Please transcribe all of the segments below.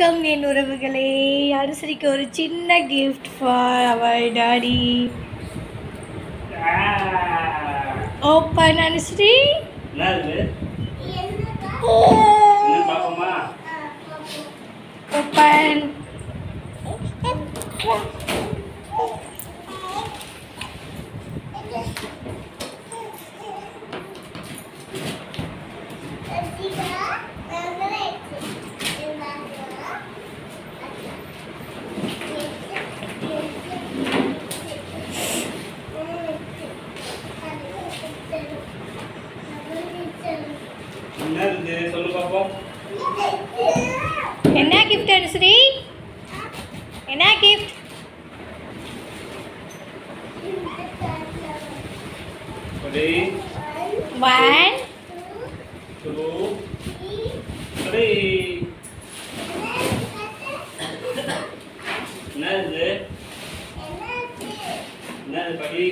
வணக்கம் என் உறவுகளே. அனுசரிக்கு ஒரு சின்ன gift for our daddy. Open Anusree. Open. என்ன கிஃப்ட் அனுஸ்ரீ? என்ன கிஃப்ட்? One, two, three. என்னது படி?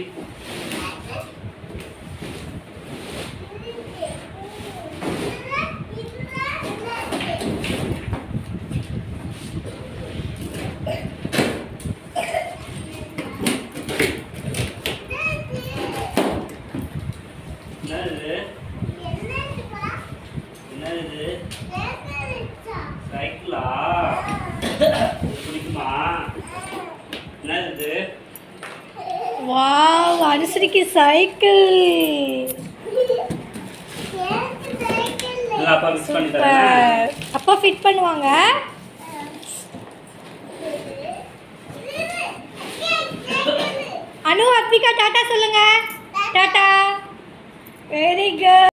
என்னது சைக்கிளா? பிடிக்குமா? என்னது? வாவ், அனுஸ்ரீக்கு சைக்கிள். அப்பா ஃபிக்ஸ் பண்ணி தரேன். அப்பா ஃபிட் பண்ணுவாங்க. அனு, அத்விகா டாடா சொல்லுங்க. டாடா. Very good.